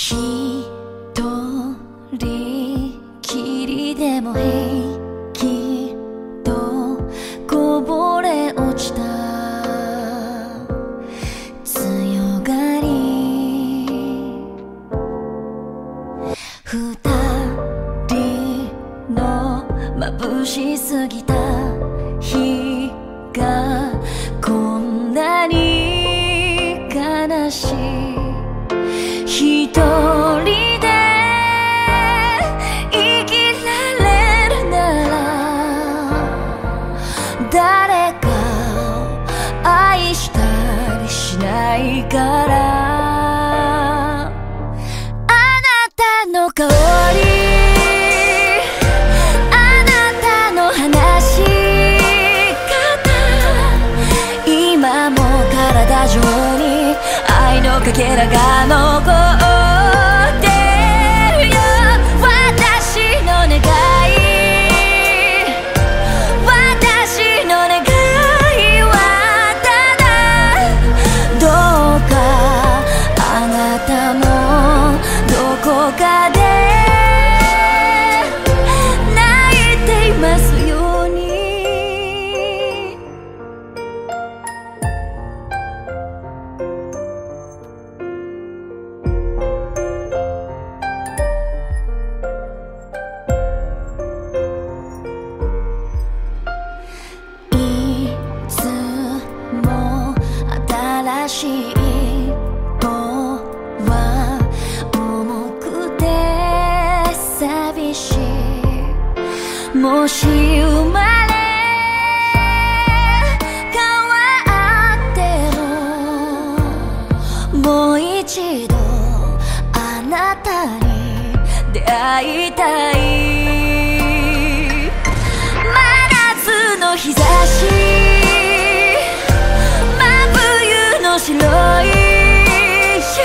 一人きりでも平気とこぼれ落ちた強がり二人の眩しすぎた日がこんなに悲しい一人で生きられるなら誰かを愛したりしないからあなたの香りあなたの話し方今も体中に愛のかけらが残ってるよ私の願い私の願いはただどうかあなたもどこかで泣いていますように新しいとは重くて寂しいもし生まれ変わってももう一度あなたに出会いたい真夏の日差し白い雪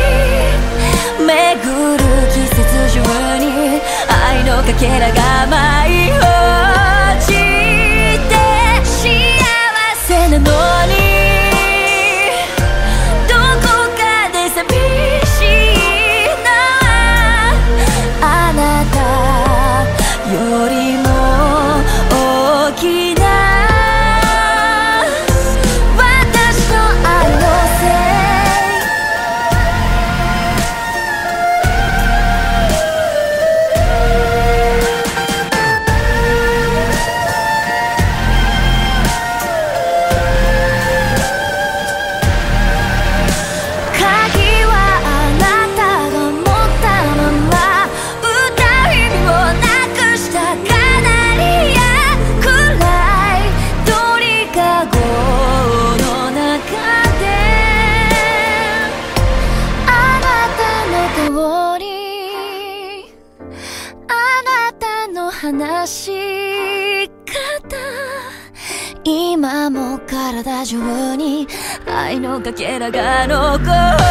巡る季節中に愛のかけらが舞い落ちて幸せなのにどこかで寂しいのはあなたよりも大きな話し方今も体中に愛のかけらが残る